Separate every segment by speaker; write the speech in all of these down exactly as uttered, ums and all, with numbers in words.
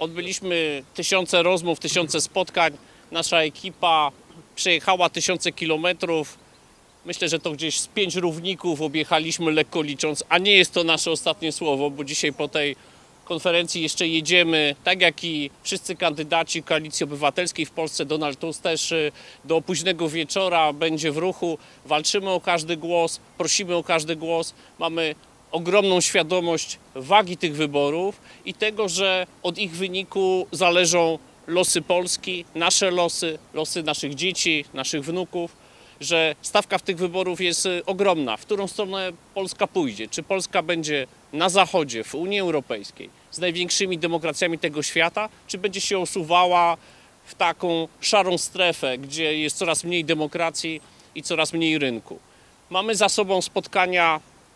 Speaker 1: Odbyliśmy tysiące rozmów, tysiące spotkań. Nasza ekipa przejechała tysiące kilometrów. Myślę, że to gdzieś z pięć równików objechaliśmy, lekko licząc, a nie jest to nasze ostatnie słowo, bo dzisiaj po tej konferencji jeszcze jedziemy, tak jak i wszyscy kandydaci Koalicji Obywatelskiej w Polsce. Donald Tusk też do późnego wieczora będzie w ruchu. Walczymy o każdy głos, prosimy o każdy głos. Mamy ogromną świadomość wagi tych wyborów i tego, że od ich wyniku zależą losy Polski, nasze losy, losy naszych dzieci, naszych wnuków, że stawka w tych wyborów jest ogromna. W którą stronę Polska pójdzie? Czy Polska będzie na Zachodzie, w Unii Europejskiej, z największymi demokracjami tego świata, czy będzie się osuwała w taką szarą strefę, gdzie jest coraz mniej demokracji i coraz mniej rynku? Mamy za sobą spotkania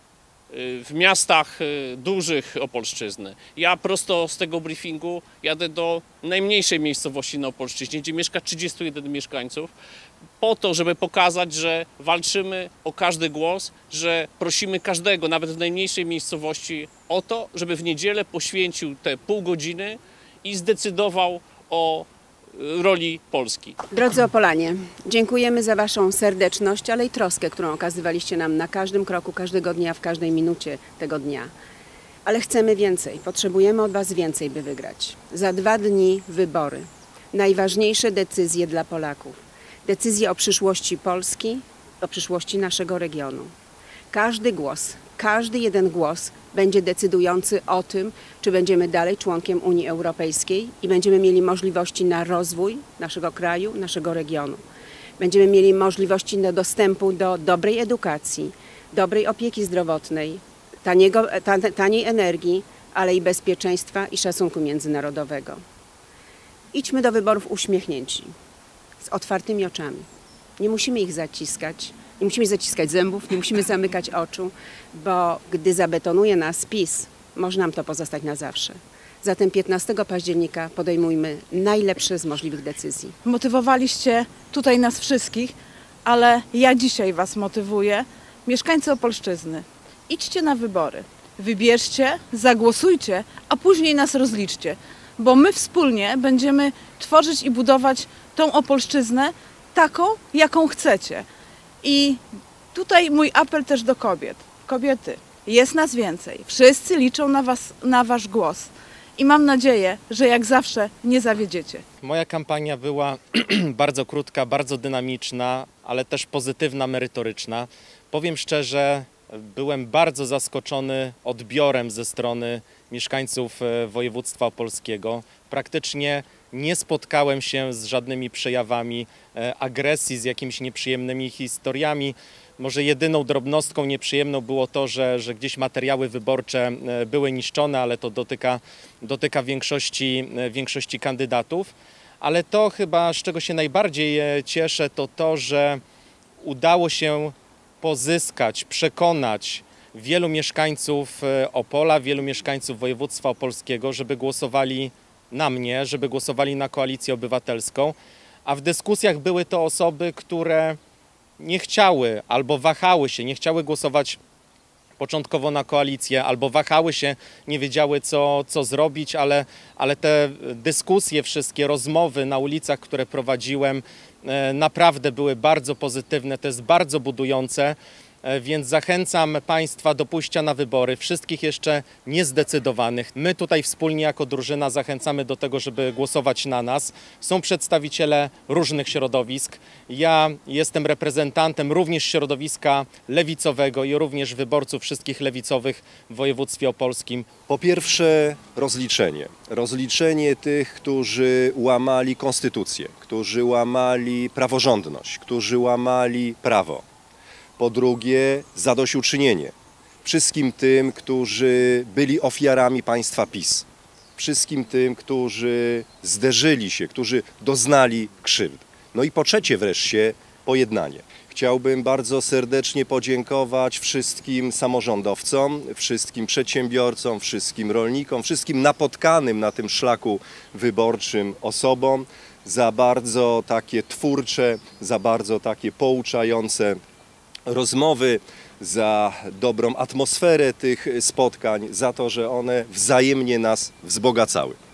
Speaker 1: w miastach dużych Opolszczyzny. Ja prosto z tego briefingu jadę do najmniejszej miejscowości na Opolszczyźnie, gdzie mieszka trzydziestu jeden mieszkańców, po to, żeby pokazać, że walczymy o każdy głos, że prosimy każdego, nawet w najmniejszej miejscowości, o to, żeby w niedzielę poświęcił te pół godziny i zdecydował o roli Polski.
Speaker 2: Drodzy Opolanie, dziękujemy za Waszą serdeczność, ale i troskę, którą okazywaliście nam na każdym kroku, każdego dnia, w każdej minucie tego dnia. Ale chcemy więcej, potrzebujemy od Was więcej, by wygrać. Za dwa dni wybory. Najważniejsze decyzje dla Polaków. Decyzje o przyszłości Polski, o przyszłości naszego regionu. Każdy głos, każdy jeden głos będzie decydujący o tym, czy będziemy dalej członkiem Unii Europejskiej i będziemy mieli możliwości na rozwój naszego kraju, naszego regionu. Będziemy mieli możliwości do dostępu do dobrej edukacji, dobrej opieki zdrowotnej, taniego, taniej energii, ale i bezpieczeństwa i szacunku międzynarodowego. Idźmy do wyborów uśmiechnięci, z otwartymi oczami. Nie musimy ich zaciskać. Nie musimy zaciskać zębów, nie musimy zamykać oczu, bo gdy zabetonuje nas PiS, może nam to pozostać na zawsze. Zatem piętnastego października podejmujmy najlepsze z możliwych decyzji.
Speaker 3: Motywowaliście tutaj nas wszystkich, ale ja dzisiaj Was motywuję. Mieszkańcy Opolszczyzny, idźcie na wybory. Wybierzcie, zagłosujcie, a później nas rozliczcie, bo my wspólnie będziemy tworzyć i budować tą Opolszczyznę taką, jaką chcecie. I tutaj mój apel też do kobiet. Kobiety, jest nas więcej. Wszyscy liczą na was, na wasz głos. I mam nadzieję, że jak zawsze nie zawiedziecie.
Speaker 4: Moja kampania była bardzo krótka, bardzo dynamiczna, ale też pozytywna, merytoryczna. Powiem szczerze, byłem bardzo zaskoczony odbiorem ze strony mieszkańców województwa opolskiego. Praktycznie nie spotkałem się z żadnymi przejawami agresji, z jakimiś nieprzyjemnymi historiami. Może jedyną drobnostką nieprzyjemną było to, że, że gdzieś materiały wyborcze były niszczone, ale to dotyka, dotyka większości, większości kandydatów. Ale to chyba, z czego się najbardziej cieszę, to to, że udało się pozyskać, przekonać wielu mieszkańców Opola, wielu mieszkańców województwa opolskiego, żeby głosowali na mnie, żeby głosowali na Koalicję Obywatelską, a w dyskusjach były to osoby, które nie chciały albo wahały się, nie chciały głosować początkowo na koalicję, albo wahały się, nie wiedziały co, co zrobić, ale, ale te dyskusje, wszystkie rozmowy na ulicach, które prowadziłem, naprawdę były bardzo pozytywne, to jest bardzo budujące. Więc zachęcam Państwa do pójścia na wybory, wszystkich jeszcze niezdecydowanych. My tutaj wspólnie jako drużyna zachęcamy do tego, żeby głosować na nas. Są przedstawiciele różnych środowisk. Ja jestem reprezentantem również środowiska lewicowego i również wyborców wszystkich lewicowych w województwie opolskim.
Speaker 5: Po pierwsze rozliczenie. Rozliczenie tych, którzy łamali konstytucję, którzy łamali praworządność, którzy łamali prawo. Po drugie, zadośćuczynienie wszystkim tym, którzy byli ofiarami państwa PiS. Wszystkim tym, którzy zderzyli się, którzy doznali krzywd. No i po trzecie wreszcie, pojednanie. Chciałbym bardzo serdecznie podziękować wszystkim samorządowcom, wszystkim przedsiębiorcom, wszystkim rolnikom, wszystkim napotkanym na tym szlaku wyborczym osobom za bardzo takie twórcze, za bardzo takie pouczające rozmowy, za dobrą atmosferę tych spotkań, za to, że one wzajemnie nas wzbogacały.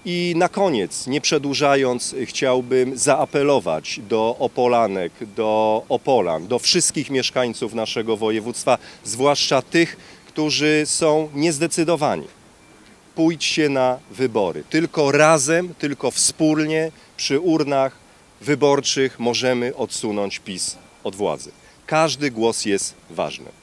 Speaker 5: I na koniec, nie przedłużając, chciałbym zaapelować do Opolanek, do Opolan, do wszystkich mieszkańców naszego województwa, zwłaszcza tych, którzy są niezdecydowani. Pójdźcie na wybory. Tylko razem, tylko wspólnie przy urnach wyborczych możemy odsunąć PiS od władzy. Każdy głos jest ważny.